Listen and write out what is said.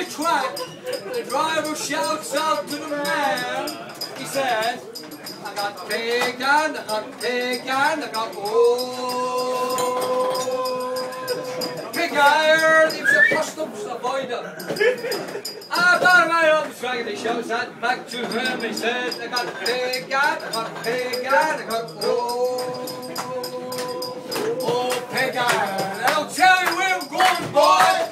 track, the driver shouts out to the man. He says, I got pig and I got pig and I got pig iron, it's a customs avoider. About a mile up the track and he shouts that back to him. He says, I got pig and I got pig and I got pig iron. And I'll tell you where I'm going, boy.